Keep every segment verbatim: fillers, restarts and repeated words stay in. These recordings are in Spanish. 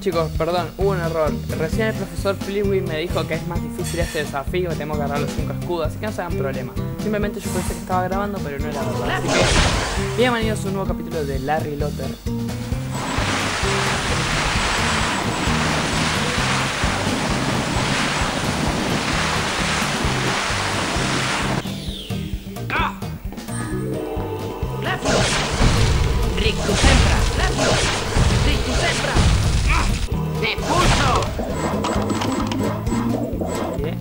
chicos, perdón, hubo un error. Recién el profesor Flitwick me dijo que es más difícil este desafío, que tenemos que agarrar los cinco escudos, así que no se hagan problema. Simplemente yo pensé que estaba grabando, pero no era verdad. Así que, bienvenidos a un nuevo capítulo de Larry Lotter. Rick, tu sembra, Leflo. Rick, tu sembra. ¡Te pulso! ¿Qué?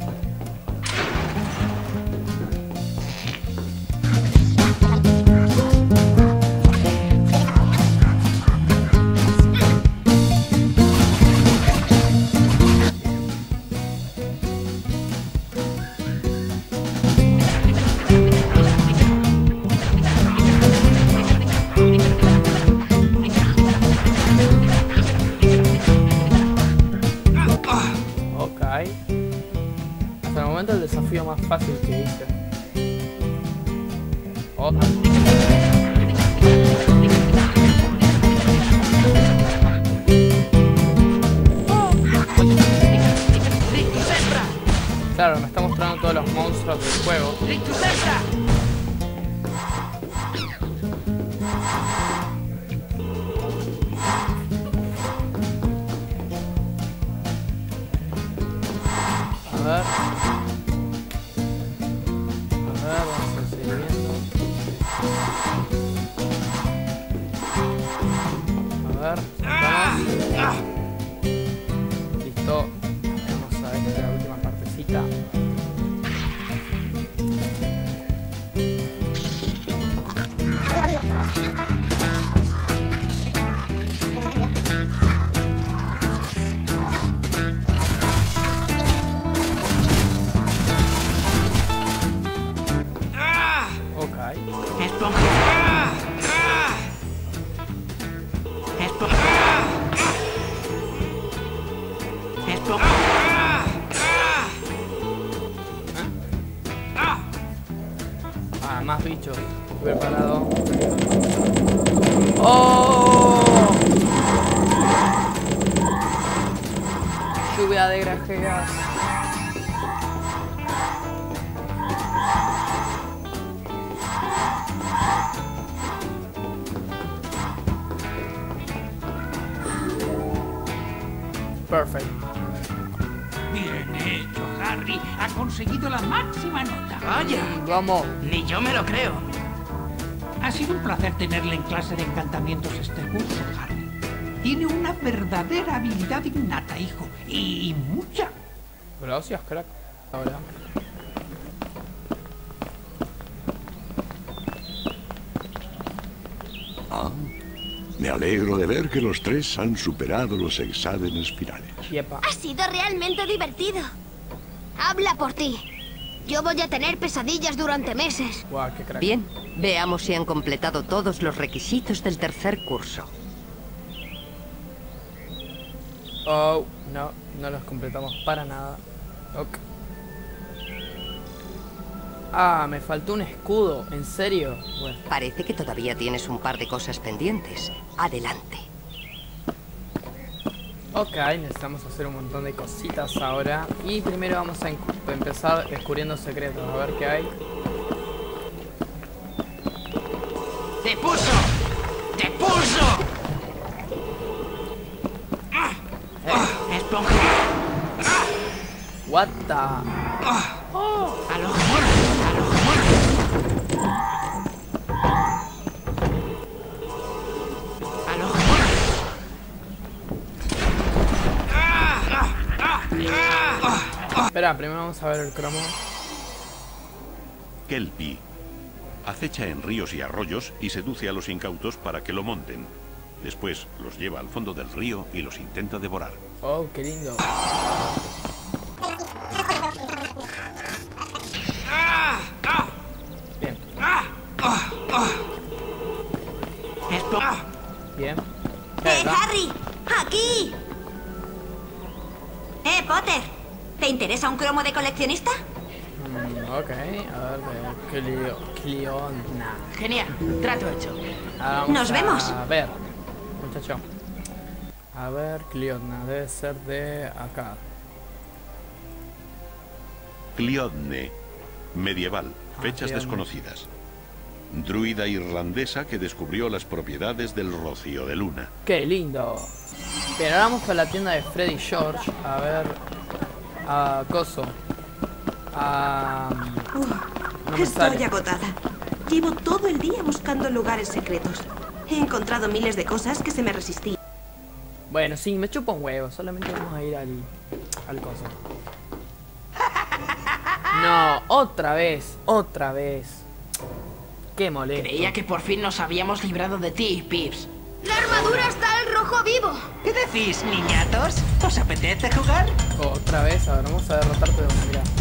Hasta el momento el desafío más fácil que hice. Oh. Claro, me está mostrando todos los monstruos del juego. A ver. A ver, vamos a seguir viendo. A ver, saltamos. Listo. Vamos a esta última partecita. Ah, más bichos. Estoy preparado. ¡Oh! Lluvia de grajeas. Perfecto. Bien hecho, Harry. Ha conseguido la máxima nota. Vaya, Vamos. ni yo me lo creo. Ha sido un placer tenerle en clase de encantamientos este curso, Harry. Tiene una verdadera habilidad innata, hijo. Y mucha. Gracias, crack. Ahora. Ah, me alegro de ver que los tres han superado los exámenes finales. Yepa. Ha sido realmente divertido. Habla por ti. Yo voy a tener pesadillas durante meses. Guau, qué crack. Bien, veamos si han completado todos los requisitos del tercer curso. Oh, no, no los completamos para nada. Ok. Ah, me faltó un escudo, ¿en serio? Bueno. Parece que todavía tienes un par de cosas pendientes. Adelante. Ok, necesitamos hacer un montón de cositas ahora. Y primero vamos a empezar descubriendo secretos. A ver qué hay. ¡Te pulso! ¡Te pulso! Eh, ¡Esponja! what the... ¡Oh! ¡A los muertos! ¡A los muertos! ¡A los muertos! Espera, primero vamos a ver el cromo. Kelpie. Acecha en ríos y arroyos y seduce a los incautos para que lo monten. Después los lleva al fondo del río y los intenta devorar. Oh, qué lindo. Bien. ¡Esponja! Bien. ¡Eh, ¿Verdad? Harry! ¡Aquí! ¡Eh, Potter! ¿Te interesa un cromo de coleccionista? Mm, ok, a ver, Clio, Cliona. Genial, trato hecho. Ahora vamos Nos a vemos. ver, muchacho. A ver, Cliodna, debe ser de acá. Cliodne. Medieval. Ah, Fechas Cliodne. desconocidas. Druida irlandesa que descubrió las propiedades del rocío de luna. ¡Qué lindo! Bien, ahora vamos a la tienda de Freddy George. A ver... A Coso. A... Uf, no me estoy sale. agotada. Llevo todo el día buscando lugares secretos. He encontrado miles de cosas que se me resistían. Bueno, sí, me chupa un huevo. Solamente vamos a ir al... Al Coso. No, otra vez. Otra vez. Qué molesto. Creía que por fin nos habíamos librado de ti, Pips. ¡La armadura está al rojo vivo! ¿Qué decís, niñatos? ¿Os apetece jugar? Otra vez, a ver, vamos a derrotarte de una mirada.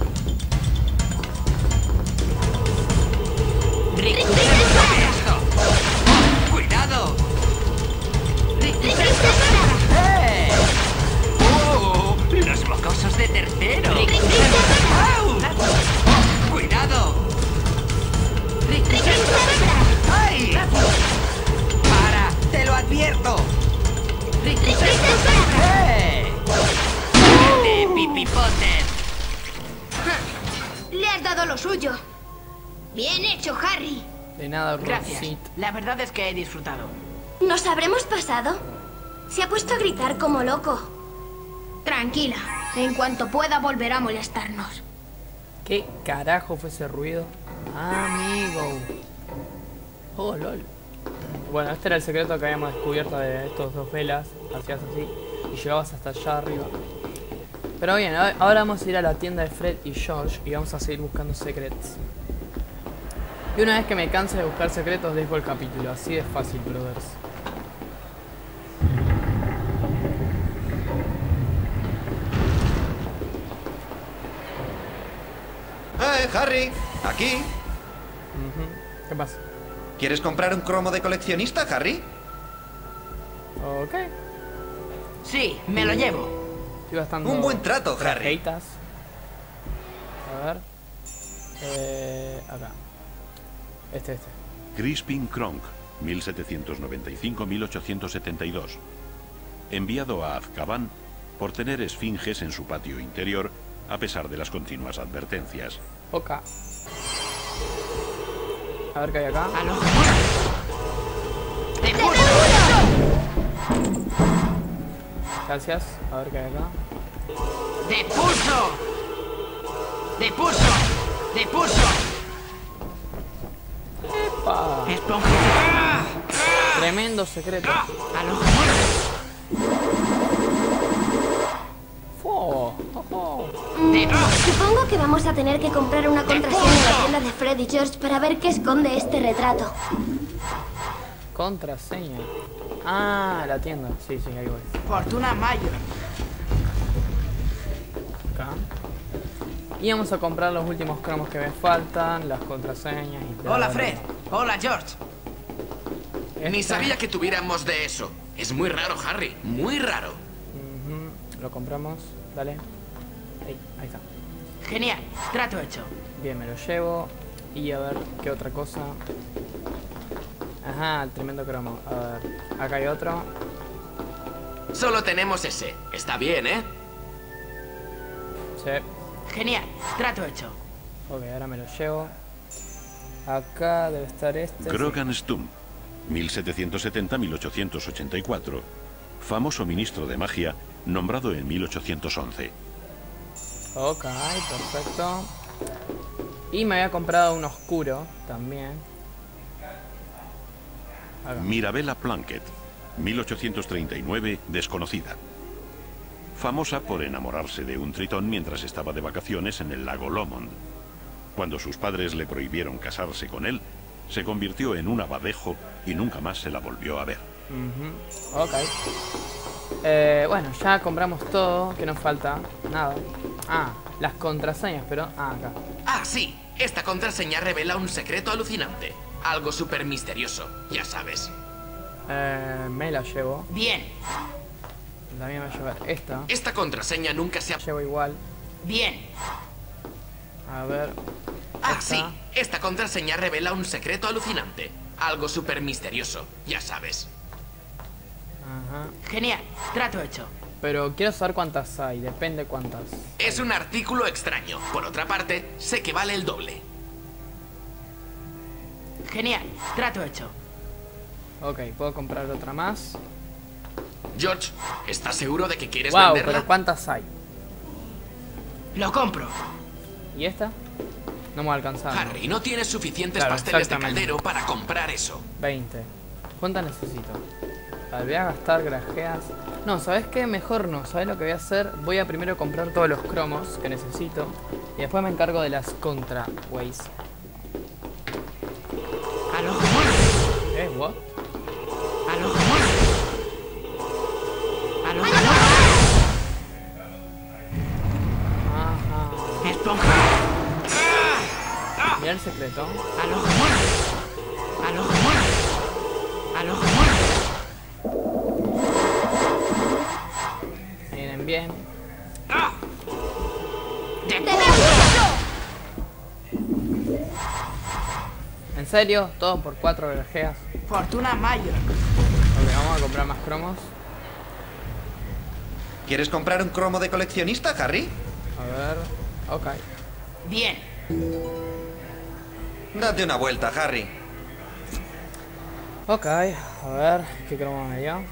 Rick, ¡Rick, Rick, Rick, ¡Esto! ¡Oh, ¡cuidado! Rick, ¡Rick, Rick, Rick, Rick! ¡Eh! ¡Oh! ¡Los mocosos de tercero! Rick, Rick, ¡Au! ¡Oh, ¡cuidado! Rick, Rick, Rick. ¡Ay! ¡Para! ¡Te lo advierto! Rick, Rick, Rick. ¡Eh! ¡De Pipi Potter! Le has dado lo suyo. Bien hecho, Harry. De nada, Gracias. Rosit. La verdad es que he disfrutado. ¿Nos habremos pasado? Se ha puesto a gritar como loco. Tranquila. En cuanto pueda volverá a molestarnos. ¿Qué carajo fue ese ruido? Amigo. Oh, lol. Bueno, este era el secreto que habíamos descubierto de estos dos velas. Hacías así y llegabas hasta allá arriba. Pero bien, a- ahora vamos a ir a la tienda de Fred y George y vamos a seguir buscando secrets. Y una vez que me canse de buscar secretos, dejo el capítulo. Así de fácil, brothers. ¡Eh, Harry! Aquí. Ujú. ¿Qué pasa? ¿Quieres comprar un cromo de coleccionista, Harry? Ok. Sí, me lo llevo. Estoy gastando... Un buen trato, Harry. tarjetas. A ver. Eh, acá. Este, este. Crispin Kronk, mil setecientos noventa y cinco a mil ochocientos setenta y dos. Enviado a Azkaban por tener esfinges en su patio interior, a pesar de las continuas advertencias. Ok. A ver qué hay acá. A los ¡Te pulso! Gracias. A ver qué hay acá. ¡De pulso! ¡De pulso! ¡De pulso! ¡Epa! ¡Esponja! Tremendo secreto. ¡A los ¡Fo! ¡Ojo! ¡De Supongo que vamos a tener que comprar una contraseña en la tienda de Fred y George para ver qué esconde este retrato. Contraseña. Ah, la tienda. Sí, sí, ahí voy. Fortuna Mayor! Acá. Y vamos a comprar los últimos cromos que me faltan, las contraseñas y bla, Hola, bla, Fred. Hola, George. bla. Ni Esta- sabía que tuviéramos de eso. Es muy raro, Harry. Muy raro. Ujú, lo compramos. Dale. Ahí, ahí está. Genial. Trato hecho. Bien, me lo llevo. Y a ver qué otra cosa. Ajá, el tremendo cromo. A ver, acá hay otro. Solo tenemos ese. Está bien, ¿eh? Sí. Genial. Trato hecho. Ok, ahora me lo llevo. Acá debe estar este. sí. Grogan Stump, mil setecientos setenta a mil ochocientos ochenta y cuatro. Famoso ministro de magia, nombrado en mil ochocientos once. Ok, perfecto. Y me había comprado un oscuro también. Acá. Mirabella Plunkett, mil ochocientos treinta y nueve, desconocida. Famosa por enamorarse de un tritón mientras estaba de vacaciones en el lago Lomond. Cuando sus padres le prohibieron casarse con él, se convirtió en un abadejo y nunca más se la volvió a ver. Ujú, ok. Eh, bueno, ya compramos todo. ¿Qué nos falta? Nada. Ah, las contraseñas, pero... Ah, acá. Ah, sí. Esta contraseña revela un secreto alucinante. Algo súper misterioso, ya sabes. Eh, me la llevo. Bien. También me voy a llevar esta. Esta contraseña nunca se ha... La llevo igual. Bien. A ver. Ah, esta. sí. Esta contraseña revela un secreto alucinante. Algo súper misterioso, ya sabes. Ajá. Genial, trato hecho. Pero quiero saber cuántas hay, depende cuántas. Es un artículo extraño. Por otra parte, sé que vale el doble. Genial, trato hecho. Ok, puedo comprar otra más. George, ¿estás seguro de que quieres Wow, venderla? pero ¿cuántas hay? Lo compro. ¿Y esta? No me va a alcanzar. Harry, no tienes suficientes Claro, pasteles de exactamente. caldero para comprar eso. veinte. ¿Cuántas necesito? Vale, voy a gastar grajeas. No, ¿sabes qué? Mejor no. ¿Sabes lo que voy a hacer? Voy a primero comprar todos los cromos que necesito. Y después me encargo de las contraways. A los demonios. ¿Eh? ¿What? A los demonios. A los demonios. Ajá. Esponja. Mira el secreto. A los demonios. A los demonios. A los demonios. Vienen bien. ¿En serio? Todo por cuatro grajeas. Fortuna mayor. Ok, vamos a comprar más cromos. ¿Quieres comprar un cromo de coleccionista, Harry? A ver. Ok. Bien. Date una vuelta, Harry. Ok, a ver. ¿Qué cromo me dio?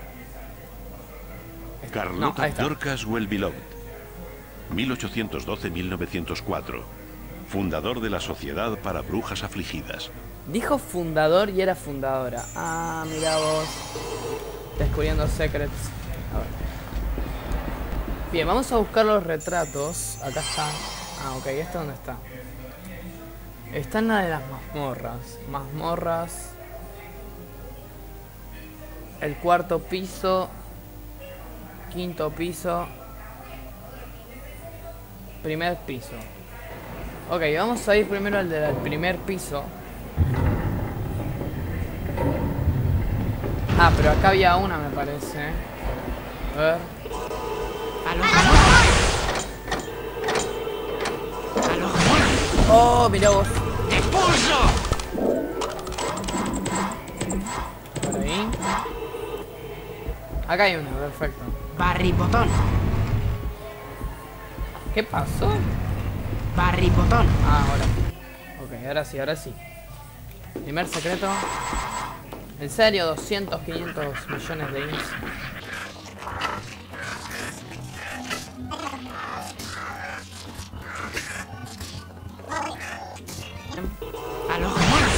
Carlota No, ahí está. Dorcas Well-Beloved, mil ochocientos doce a mil novecientos cuatro. Fundador de la Sociedad para Brujas Afligidas. Dijo fundador y era fundadora. Ah, mira vos. Descubriendo secrets. A ver. Bien, vamos a buscar los retratos. Acá está. Ah, ok, ¿esta dónde está? Está en la de las mazmorras. Mazmorras. El cuarto piso. Quinto piso. Primer piso. Ok, vamos a ir primero al del primer piso. Ah, pero acá había una, me parece. A ver. A los demonios. A los demonios. Oh, mirá vos. ¡Expulso! Por ahí. Acá hay una, perfecto. Barripotón. ¿Qué pasó? Barripotón. Ah, ahora. Ok, ahora sí, ahora sí. Primer secreto. En serio, doscientos, quinientos millones de inks. A los demonios.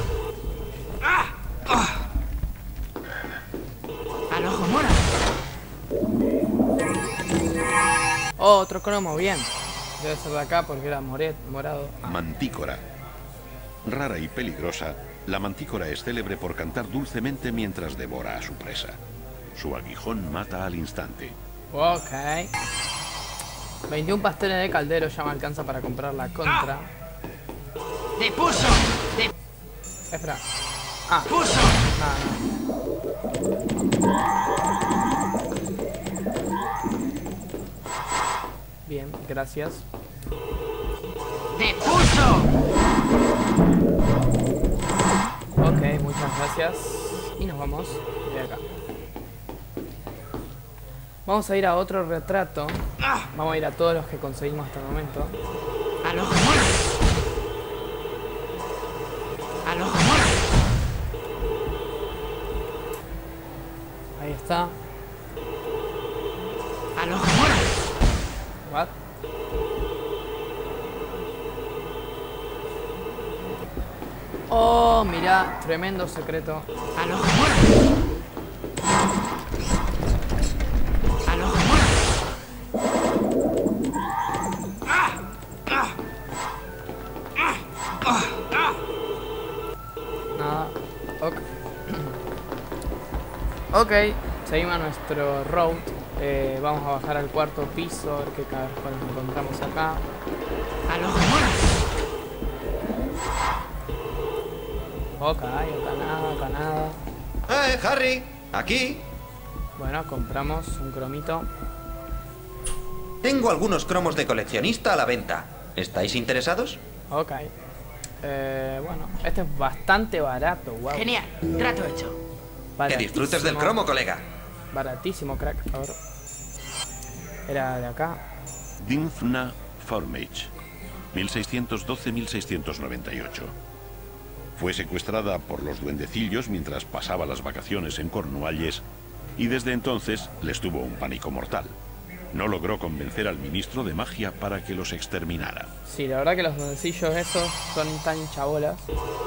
A los demonios. Oh, otro cromo, bien. Debe ser de acá porque era moret, morado. Ah. Mantícora. Rara y peligrosa, la mantícora es célebre por cantar dulcemente mientras devora a su presa. Su aguijón mata al instante. Ok. veintiún pasteles de caldero ya me alcanza para comprar la contra. ¡Te puso! ¡Te Espera. Ah, puso! nada, nada. Bien, gracias. ¡Te puso! Ok, muchas gracias. Y nos vamos de acá. Vamos a ir a otro retrato. Vamos a ir a todos los que conseguimos hasta el momento. A los demonios. A los demonios. Ahí está. A los demonios. What? Oh, mirá, tremendo secreto. A los demonios. A los demonios. Nada. Ok. Ok, seguimos a nuestro road. Eh, vamos a bajar al cuarto piso, a ver qué carajos nos encontramos acá. A los demonios. Ok, acá nada, acá nada. ¡Eh, Harry! ¡Aquí! Bueno, compramos un cromito. Tengo algunos cromos de coleccionista a la venta. ¿Estáis interesados? Ok. Eh, bueno, este es bastante barato, wow. Genial, trato hecho. Que disfrutes del cromo, colega. Baratísimo, crack. A ver. Era de acá. Dymphna Formage, mil seiscientos doce a mil seiscientos noventa y ocho. Fue secuestrada por los duendecillos mientras pasaba las vacaciones en Cornualles y desde entonces les tuvo un pánico mortal. No logró convencer al ministro de magia para que los exterminara. Sí, la verdad que los duendecillos esos son tan chabolas.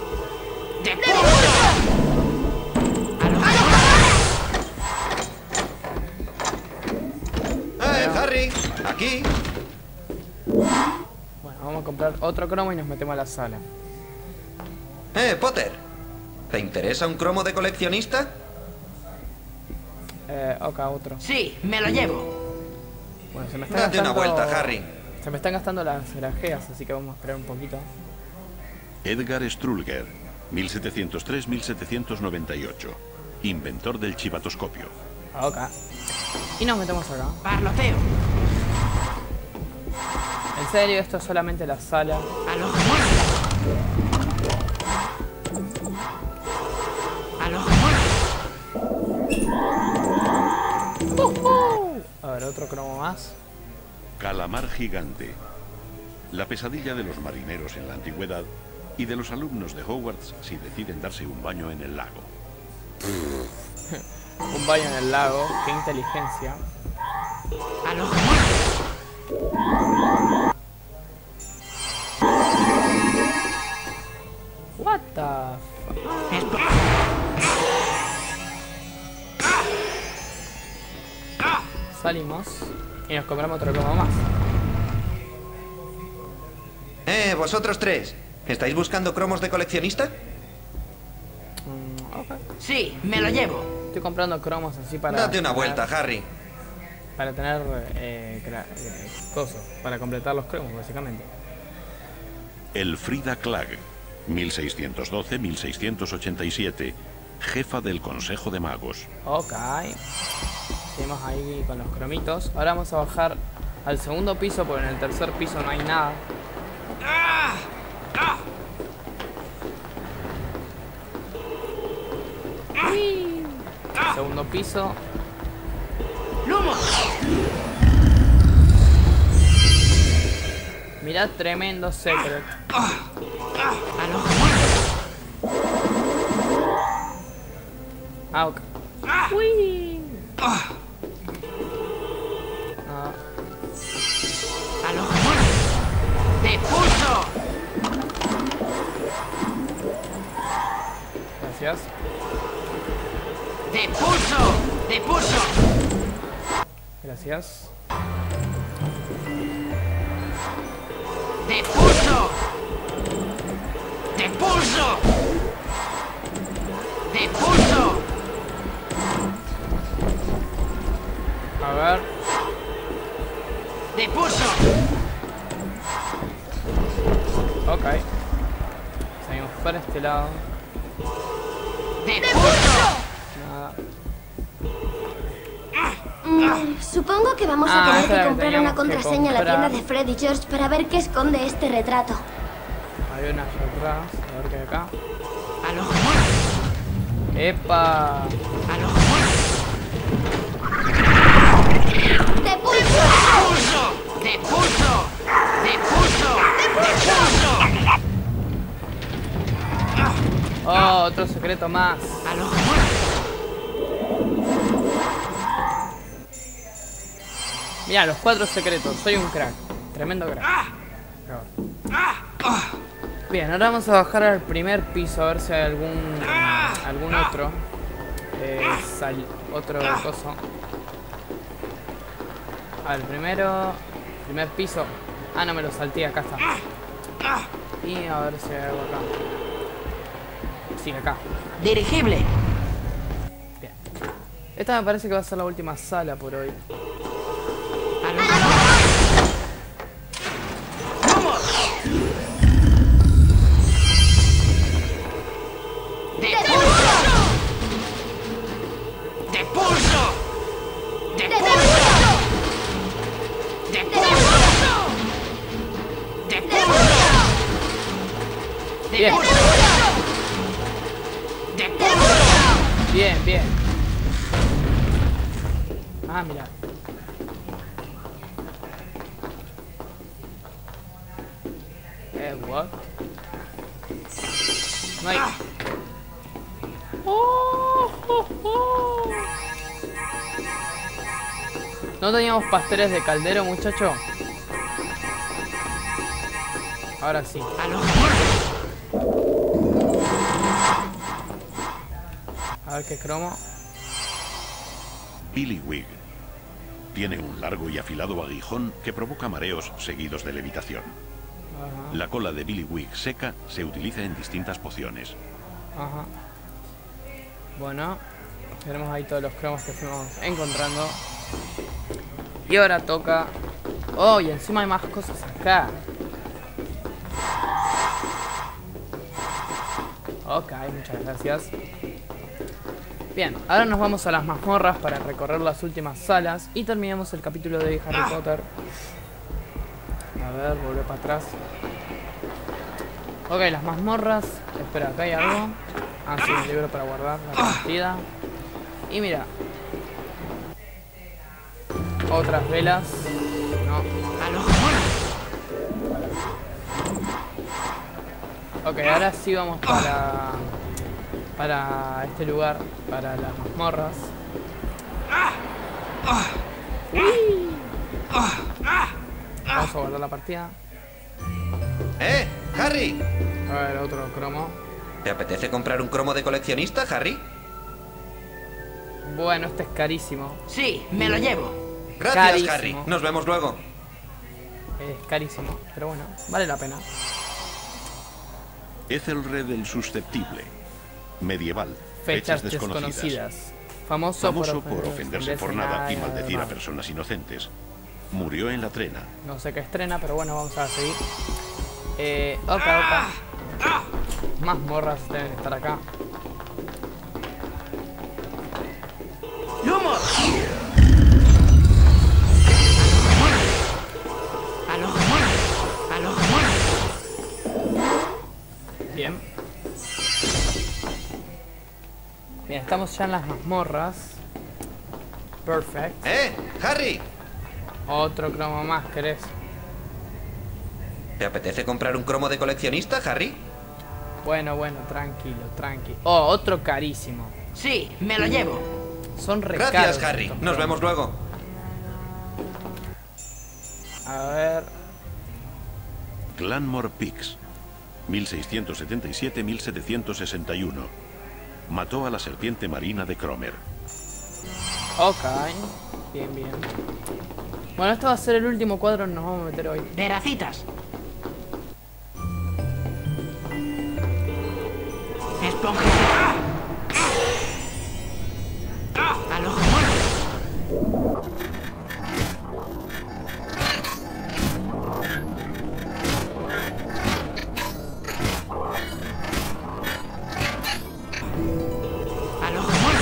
¡Eh, Harry! ¡Aquí! Bueno, vamos a comprar otro cromo y nos metemos a la sala. ¡Eh, Potter! ¿Te interesa un cromo de coleccionista? Eh, ok, otro. Sí, me lo llevo. Bueno, se me están Date gastando... una vuelta, Harry. Se me están gastando las granjeas, así que vamos a esperar un poquito. Edgar Strulger, mil setecientos tres a mil setecientos noventa y ocho. Inventor del chivatoscopio. Ok. Y nos metemos acá. Parloteo. En serio, esto es solamente la sala. A los muertos. A los muertos. Uh, uh. A ver, otro cromo más. Calamar gigante. La pesadilla de los marineros en la antigüedad y de los alumnos de Hogwarts si deciden darse un baño en el lago. Un baño en el lago, qué inteligencia. A los muertos. What the fuck? Salimos y nos compramos otro cromo más. Eh, vosotros tres. ¿Estáis buscando cromos de coleccionista? Mm, okay. Sí, me lo llevo. Estoy comprando cromos así para... Date una tener- vuelta, Harry. Para tener eh, cra- eh, cosas, para completar los cromos, básicamente. Elfrida Clegg, mil seiscientos doce a mil seiscientos ochenta y siete. Jefa del Consejo de Magos. Ok. Seguimos ahí con los cromitos. Ahora vamos a bajar al segundo piso, porque en el tercer piso no hay nada. Uy. Segundo piso. ¡Lumos! Mirad, tremendo secret. A los muertos. Ah, ok. Uy. Ah. A los muertos. ¡Te pulso! Gracias. ¡Te pulso! ¡Te pulso! Gracias. ¡Te pulso! ¡Te pulso! ¡Te pulso! A ver. ¡Te pulso! Ok. Seguimos por este lado. ¡Te pulso! Nada. Mm, supongo que vamos Ah, a tener esta que la comprar teníamos una que contraseña a la comprar. tienda de Fred y George para ver qué esconde este retrato. Hay una allá atrás. A ver qué hay acá. ¡A los muertos! ¡Epa! ¡A los muertos! ¡Te pulso! ¡Pulso! ¡Te pulso! ¡Te pulso! ¡Te pulso! Oh, otro secreto más. ¡A los muertos! Mira, los cuatro secretos. Soy un crack. Tremendo crack. Bien, ahora vamos a bajar al primer piso a ver si hay algún algún otro eh, sal, otro coso. Al primero, primer piso. Ah, no me lo salté, acá está. Y a ver si hay algo acá. Sí, acá. Dirigible. Bien. Esta me parece que va a ser la última sala por hoy. ¡A los muertos! ¡Lumos! ¡Te pulso! ¡Te pulso! ¡Te pulso! ¡Te pulso! ¡Te pulso! ¡Te Bien. pulso! ¡Te pulso! Bien, bien. Ah, mira. Eh, what? No hay... Oh, oh, oh. ¿No teníamos pasteles de caldero, muchacho? Ahora sí. A ver qué cromo. Billywig. Tiene un largo y afilado aguijón que provoca mareos seguidos de levitación. Ajá. La cola de Billywig seca se utiliza en distintas pociones. Ajá. Bueno, tenemos ahí todos los cromos que fuimos encontrando. Y ahora toca... Oh, y encima hay más cosas acá. Ok, muchas gracias. Bien, ahora nos vamos a las mazmorras para recorrer las últimas salas y terminamos el capítulo de Harry Potter. A ver, volver para atrás. Ok, las mazmorras. Espera, acá hay algo. Ah, sí, un libro para guardar la partida. Y mira. Otras velas. No. Ok, ahora sí vamos para... Para este lugar. Para las mazmorras. Uy. Vamos a guardar la partida. ¡Eh! ¡Harry! A ver, otro cromo. ¿Te apetece comprar un cromo de coleccionista, Harry? Bueno, este es carísimo. Sí, me lo llevo. Gracias, Carísimo. Harry. Nos vemos luego. Es carísimo, pero bueno, vale la pena. Ethelred el Susceptible. Medieval. Fechas desconocidas. Famoso, Famoso por, por ofenderse por nada y maldecir a personas inocentes. Murió en la trena. No sé qué estrena, pero bueno, vamos a seguir. Eh, ok, ok. Más morras deben estar acá. ¡Lumos! ¡A los monos! ¡A los monos! Bien. Bien, estamos ya en las mazmorras. Perfect. ¡Eh! ¡Harry! Otro cromo más, ¿querés? ¿Te apetece comprar un cromo de coleccionista, Harry? Bueno, bueno, tranquilo, tranquilo. Oh, otro carísimo. Sí, me lo llevo. Son re Gracias, caros Harry. estos Nos cromos. vemos luego. A ver. Clanmore Pix. mil seiscientos setenta y siete a mil setecientos sesenta y uno. Mató a la serpiente marina de Cromer. Ok. Bien, bien. Bueno, esto va a ser el último cuadro que nos vamos a meter hoy. Veracitas. Esponjita. A los monos. A los monos.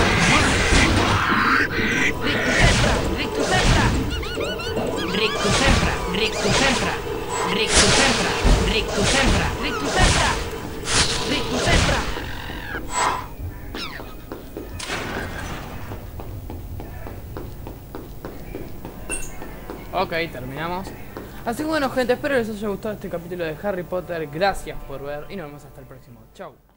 Rictus Sempra. Rictus Sempra. Rictus Sempra. Rictus Sempra. Rictus Sempra. Rictus Sempra. Rictus Sempra. Ok, terminamos. Así que bueno, gente, espero que les haya gustado este capítulo de Harry Potter. Gracias por ver y nos vemos hasta el próximo. Chau.